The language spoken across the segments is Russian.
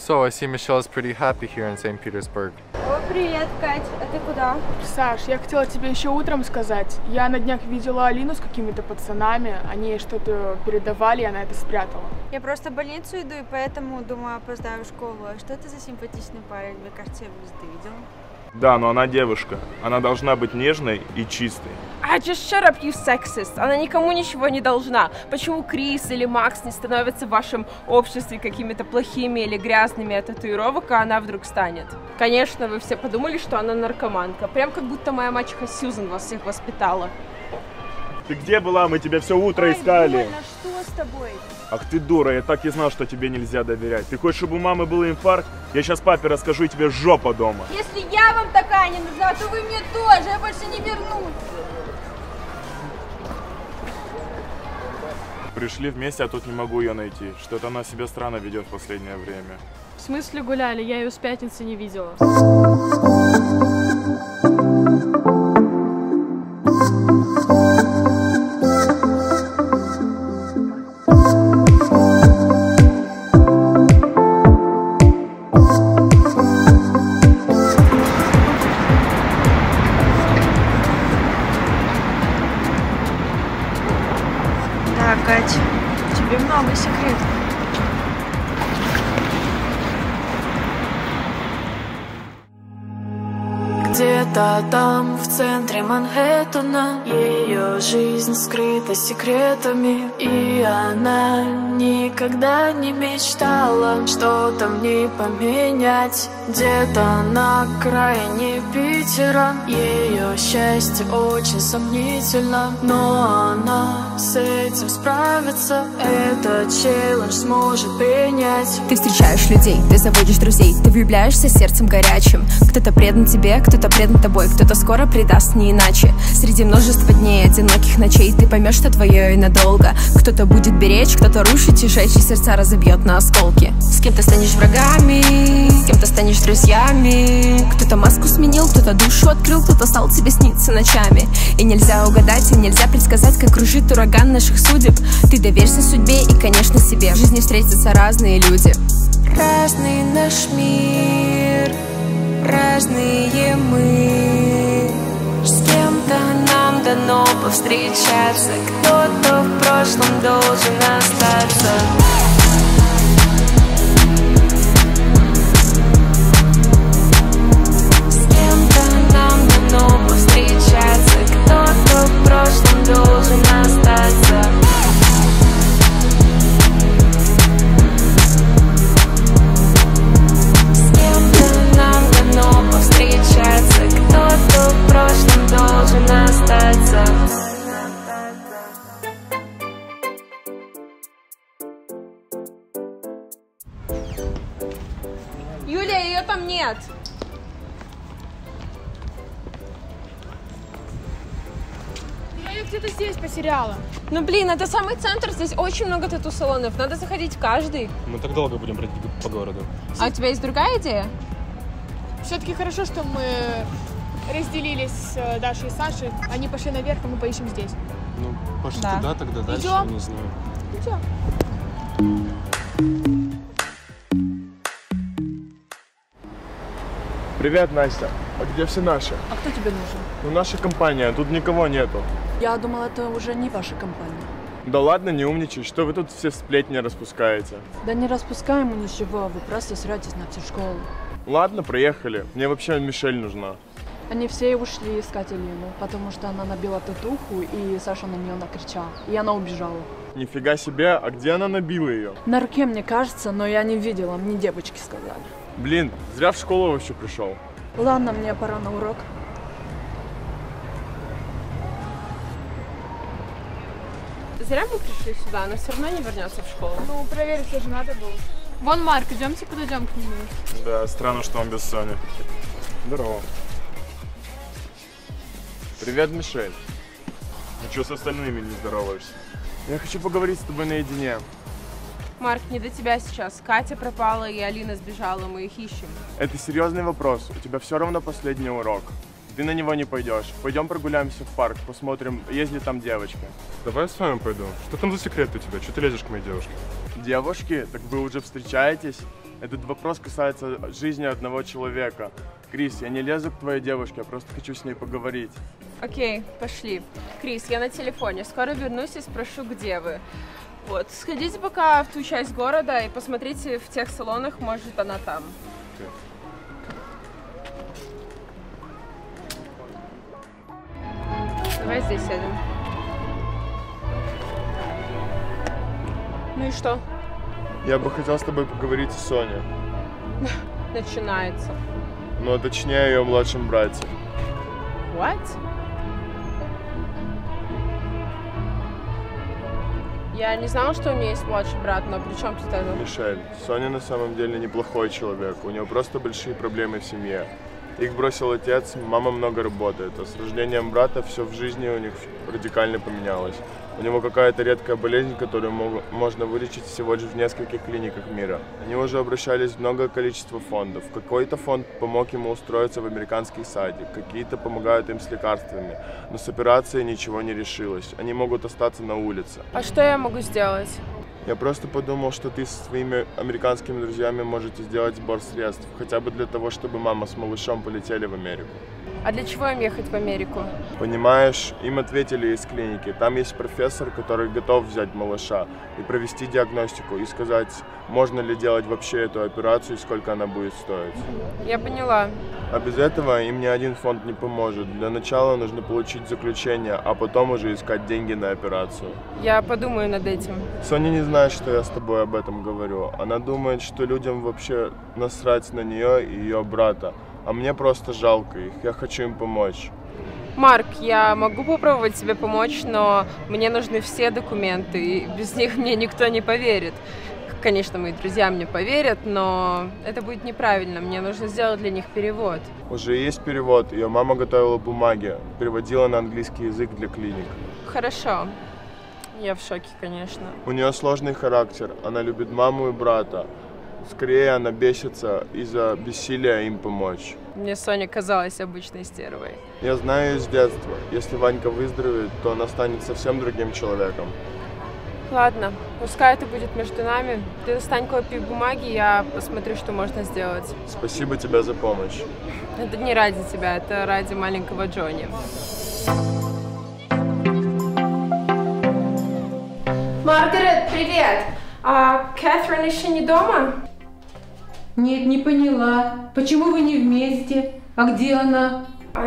So I see Michelle is pretty happy here in St. Petersburg. О, привет, Кать. А ты куда? Саш, я хотела тебе еще утром сказать. Я на днях видела Алину с какими-то пацанами. Они ей что-то передавали, и она это спрятала. Я просто в больницу иду, и поэтому, думаю, опоздаю в школу. А что это за симпатичный парень? Мне кажется, я его где-то видела. Да, но она девушка. Она должна быть нежной и чистой. Just shut up, you sexist. Она никому ничего не должна. Почему Крис или Макс не становятся в вашем обществе какими-то плохими или грязными от татуировок, а она вдруг станет? Конечно, вы все подумали, что она наркоманка. Прям как будто моя мачеха Сьюзан вас всех воспитала. Ты где была? Мы тебя все утро искали. Больно, что с тобой? Ах ты дура, я так и знал, что тебе нельзя доверять. Ты хочешь, чтобы у мамы был инфаркт? Я сейчас папе расскажу, и тебе жопа дома. Если я вам такая не нужна, то вы мне тоже. Я больше не вернусь. Пришли вместе, а тут не могу ее найти. Что-то она себя странно ведет в последнее время. В смысле гуляли? Я ее с пятницы не видела. Да, Кать, тебе много секретов. Где-то там, в центре Манхэттена, ее жизнь скрыта секретами, и она никогда не мечтала что-то в ней поменять. Где-то на окраине Питера ее счастье очень сомнительно, но она с этим справится, этот челлендж сможет принять. Ты встречаешь людей, ты заводишь друзей, ты влюбляешься сердцем горячим. Кто-то предан тебе, кто-то предан тобой, кто-то скоро предаст не иначе. Среди множества дней, одиноких ночей ты поймешь, что твое и надолго. Кто-то будет беречь, кто-то рушить и жечь, и сердца разобьет на осколки. С кем-то станешь врагами, с кем-то станешь друзьями. Кто-то маску сменил, кто-то душу открыл, кто-то стал тебе сниться ночами. И нельзя угадать, и нельзя предсказать, как кружит ураган наших судеб. Ты доверься судьбе и, конечно, себе. В жизни встретятся разные люди. Разный наш мир, разные мы. С кем-то нам дано повстречаться, кто-то в прошлом должен остаться. С кем-то нам дано повстречаться, кто-то в прошлом должен остаться. Кто-то в прошлом должен остаться. Юлия, ее там нет. Я ее где-то здесь потеряла. Ну блин, это самый центр, здесь очень много тату-салонов, надо заходить в каждый. Мы так долго будем бродить по городу. А у тебя есть другая идея? Все-таки хорошо, что мы разделились с Дашей и Сашей. Они пошли наверх, а мы поищем здесь. Ну, пошли Да. туда, тогда дальше, Идем. не знаю. Идем. Привет, Настя. А где все наши? А кто тебе нужен? Ну, наша компания, тут никого нету. Я думала, это уже не ваша компания. Да ладно, не умничай, что вы тут все сплетни распускаете? Да не распускаем мы ничего, вы просто сретесь на всю школу. Ладно, проехали. Мне вообще Мишель нужна. Они все ушли искать Элину, потому что она набила татуху, и Саша на нее накричал, и она убежала. Нифига себе, а где она набила ее? На руке, мне кажется, но я не видела, мне девочки сказали. Блин, зря в школу вообще пришел. Ладно, мне пора на урок. Зря мы пришли сюда, она все равно не вернется в школу. Ну, проверить все же надо было. Вон Марк, идемте подойдем к нему. Да, странно, что он без Сони. Здорово. Привет, Мишель. Ну что с остальными не здороваешься? Я хочу поговорить с тобой наедине. Марк, не до тебя сейчас. Катя пропала и Алина сбежала, мы их ищем. Это серьезный вопрос. У тебя все равно последний урок. Ты на него не пойдешь. Пойдем прогуляемся в парк, посмотрим, есть ли там девочка. Давай я с вами пойду. Что там за секрет у тебя? Что ты лезешь к моей девушке? Девушки? Так вы уже встречаетесь? Этот вопрос касается жизни одного человека. Крис, я не лезу к твоей девушке, я просто хочу с ней поговорить. Окей, пошли. Крис, я на телефоне. Скоро вернусь и спрошу, где вы. Вот, сходите пока в ту часть города и посмотрите в тех салонах, может, она там. Okay. Давай здесь сядем. Ну и что? Я бы хотел с тобой поговорить о Соне. Начинается. Ну, а точнее, о ее младшем брате. What? Я не знала, что у нее есть младший брат, но при чем тут это? Мишель, Соня на самом деле неплохой человек. У нее просто большие проблемы в семье. Их бросил отец, мама много работает, а с рождением брата все в жизни у них радикально поменялось. У него какая-то редкая болезнь, которую можно вылечить всего лишь в нескольких клиниках мира. Они уже обращались в многое количество фондов. Какой-то фонд помог ему устроиться в американский садик, какие-то помогают им с лекарствами, но с операцией ничего не решилось. Они могут остаться на улице. А что я могу сделать? Я просто подумал, что ты со своими американскими друзьями можете сделать сбор средств, хотя бы для того, чтобы мама с малышом полетели в Америку. А для чего им ехать в Америку? Понимаешь, им ответили из клиники. Там есть профессор, который готов взять малыша и провести диагностику и сказать, можно ли делать вообще эту операцию и сколько она будет стоить. Я поняла. А без этого им ни один фонд не поможет. Для начала нужно получить заключение, а потом уже искать деньги на операцию. Я подумаю над этим. Соня не знает, что я с тобой об этом говорю. Она думает, что людям вообще насрать на нее и ее брата. А мне просто жалко их, я хочу им помочь. Марк, я могу попробовать тебе помочь, но мне нужны все документы, и без них мне никто не поверит. Конечно, мои друзья мне поверят, но это будет неправильно, мне нужно сделать для них перевод. Уже есть перевод, ее мама готовила бумаги, переводила на английский язык для клиник. Хорошо, я в шоке, конечно. У нее сложный характер, она любит маму и брата. Скорее она бесится из-за бессилия им помочь. Мне Соня казалась обычной стервой. Я знаю ее с детства. Если Ванька выздоровеет, то она станет совсем другим человеком. Ладно, пускай это будет между нами. Ты достань копию бумаги, я посмотрю, что можно сделать. Спасибо тебе за помощь. Это не ради тебя, это ради маленького Джонни. Маргарет, привет! А Кэтрин еще не дома? Нет, не поняла. Почему вы не вместе? А где она?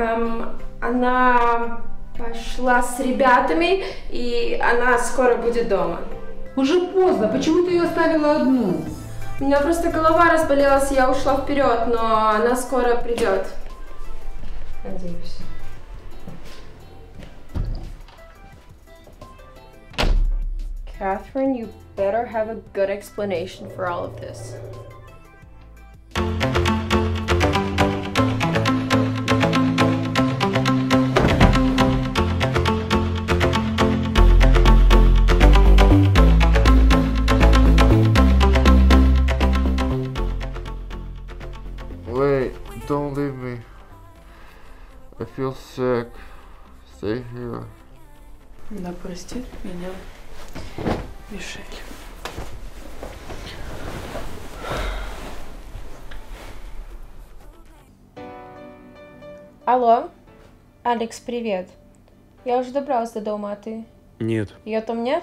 Она пошла с ребятами, и она скоро будет дома. Уже поздно. Почему ты ее оставила одну? У меня просто голова разболелась, я ушла вперед, но она скоро придет. Надеюсь. Catherine, you better have a good explanation for all of this. Wait, don't leave me. I feel sick. Stay here. Да простит меня Мишель. Алло, Алекс, привет. Я уже добралась до дома, а ты? Нет. Ее там нет?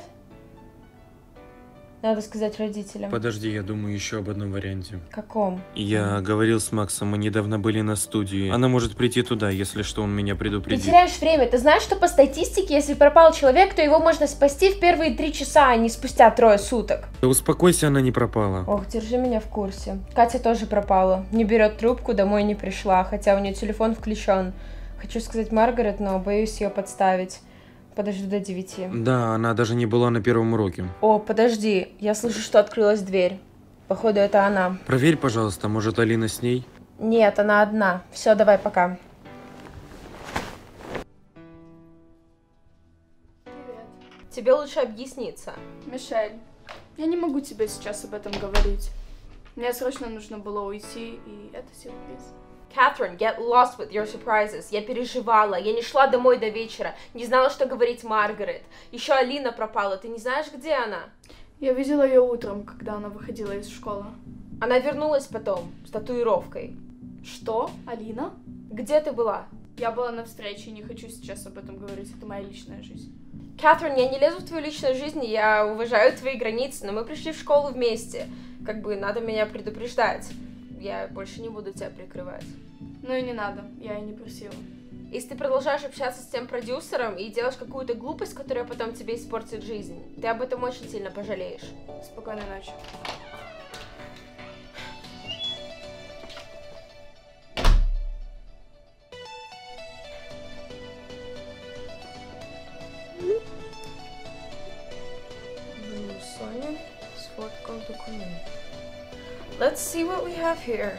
Надо сказать родителям. Подожди, я думаю еще об одном варианте. Каком? Я говорил с Максом, мы недавно были на студии. Она может прийти туда, если что, он меня Ты предупредит. теряешь время. Ты знаешь, что по статистике, если пропал человек, то его можно спасти в первые 3 часа, а не спустя 3 суток. Да успокойся, она не пропала. Ох, держи меня в курсе. Катя тоже пропала. Не берет трубку, домой не пришла, хотя у нее телефон включен. Хочу сказать Маргарет, но боюсь ее подставить. Подожду до 9. Да, она даже не была на первом уроке. О, подожди, я слышу, что открылась дверь. Походу, это она. Проверь, пожалуйста, может Алина с ней? Нет, она одна. Все, давай, пока. Тебе лучше объясниться. Мишель, я не могу тебе сейчас об этом говорить. Мне срочно нужно было уйти, и это сюрприз. Catherine, get lost with your surprises. Я переживала, я не шла домой до вечера, не знала, что говорить Маргарет. Еще Алина пропала, ты не знаешь, где она? Я видела ее утром, когда она выходила из школы. Она вернулась потом с татуировкой. Что? Алина? Где ты была? Я была на встрече, не хочу сейчас об этом говорить, это моя личная жизнь. Кэтрин, я не лезу в твою личную жизнь, я уважаю твои границы, но мы пришли в школу вместе. Как бы надо меня предупреждать. Я больше не буду тебя прикрывать. Ну и не надо, я и не просила. Если ты продолжаешь общаться с тем продюсером и делаешь какую-то глупость, которая потом тебе испортит жизнь, ты об этом очень сильно пожалеешь. Спокойной ночи. Соня сфоткал документ. Let's see what we have here.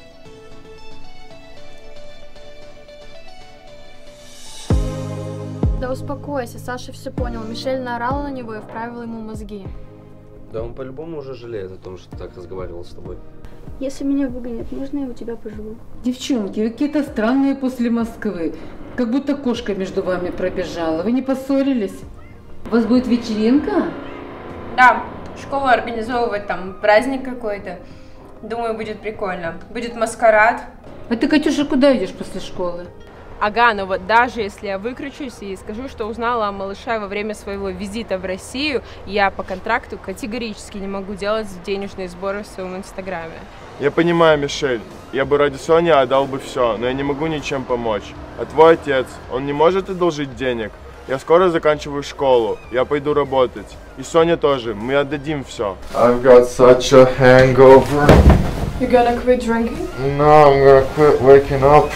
Да успокойся, Саша все понял. Мишель наорала на него и вправила ему мозги. Да он по-любому уже жалеет о том, что так разговаривал с тобой. Если меня выгонят, можно я у тебя поживу? Девчонки, вы какие-то странные после Москвы. Как будто кошка между вами пробежала. Вы не поссорились? У вас будет вечеринка? Да, школа организовывает там праздник какой-то. Думаю, будет прикольно. Будет маскарад. А ты, Катюша, куда идешь после школы? Ага, но вот даже если я выкручусь и скажу, что узнала о малыше во время своего визита в Россию, я по контракту категорически не могу делать денежные сборы в своем инстаграме. Я понимаю, Мишель, я бы ради Сони отдал бы все, но я не могу ничем помочь. А твой отец, он не может одолжить денег? Я скоро заканчиваю школу, я пойду работать. И Соня тоже, мы отдадим все. I've got such a hangover. You gonna quit drinking? No, I'm gonna quit waking up.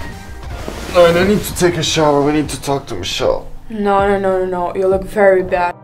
No, I need to take a shower. We need to talk to Michelle. No, you look very bad.